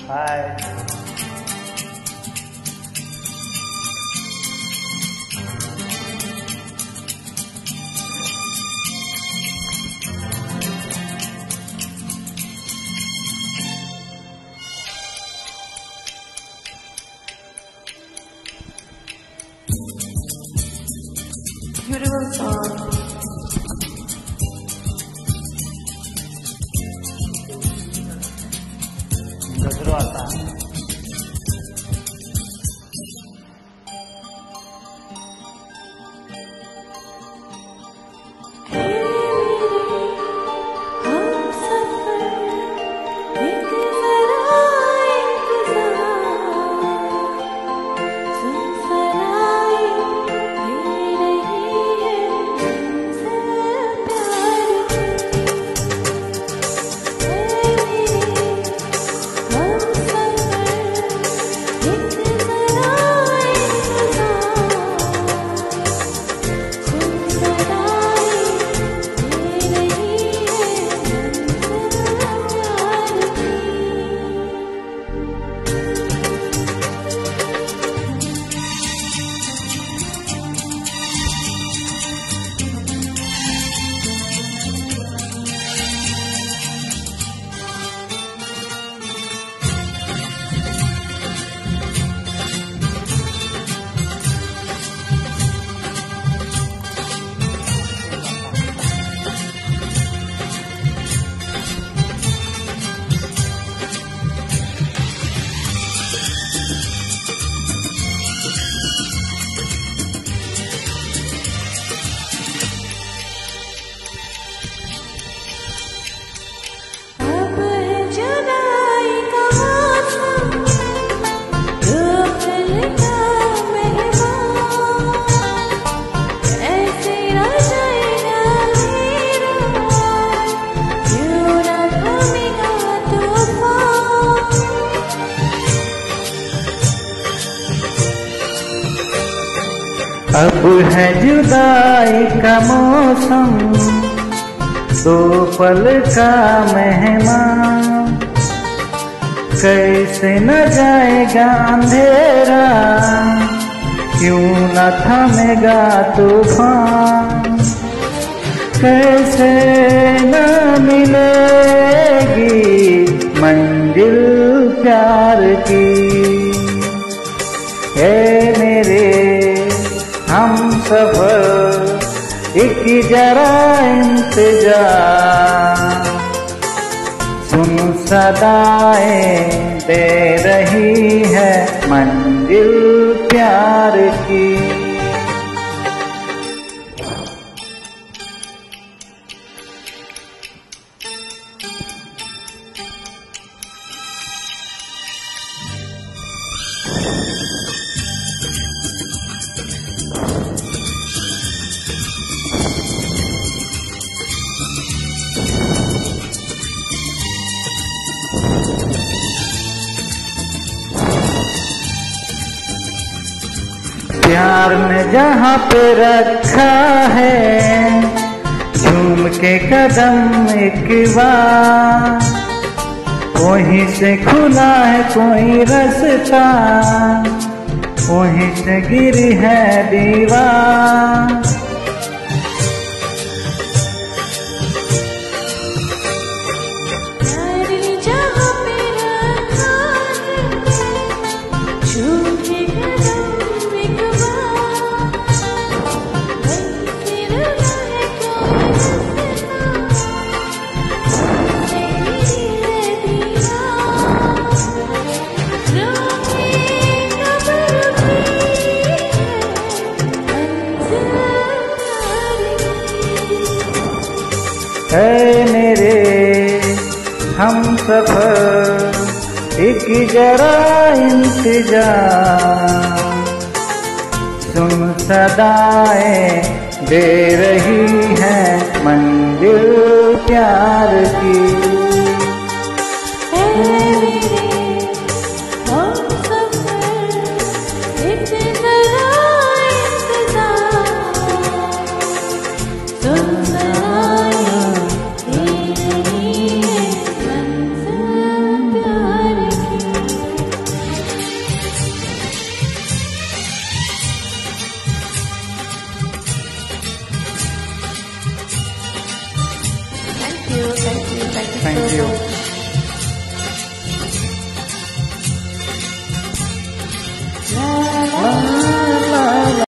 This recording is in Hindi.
हाय। Beautiful song. गजरो आता है। अब है जुदाई का मौसम, दो पल का मेहमान, कैसे न जाएगा अंधेरा, क्यों न थमेगा तूफान, कैसे न मिलेगी मंजिल प्यार की। ए मेरे हम सफर एक जरा इंतजार, सुन सदाएं दे रही है मंजिल प्यार की। प्यार ने जहाँ पे रखा है झूम के कदम एक बार, वहीं से खुला है कोई रास्ता, वहीं से गिरी है दीवार। है मेरे हम सफर एक जरा इंतजार, सुन सदाएं दे रही है मंजिल प्यार की। you. Thank you. Thank you. Thank you.